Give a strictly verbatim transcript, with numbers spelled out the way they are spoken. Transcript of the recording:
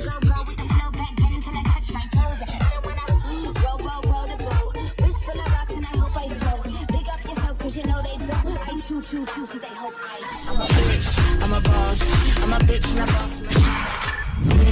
go, go with the flow back then until I touch my toes. I don't wanna roll, roll, roll the boat. Wrist full of rocks and I hope I float. Big up yourself cause you know they don't. I choo choo choo cause they hope I. I'm a bitch, I'm a boss. I'm a bitch and a boss.